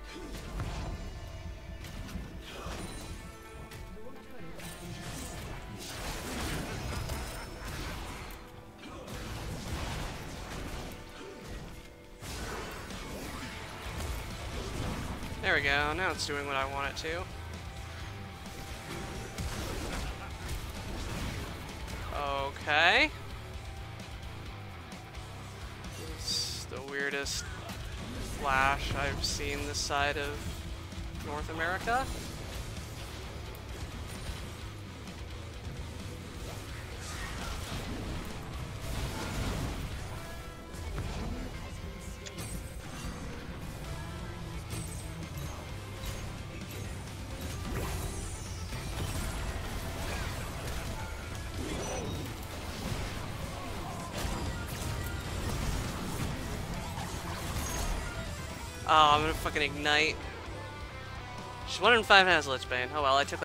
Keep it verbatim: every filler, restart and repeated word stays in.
There we go, now it's doing what I want it to. Okay. It's the weirdest flash I've seen this side of North America. Oh, I'm gonna fucking ignite. She's one in five has Lich Bane. Oh well, I took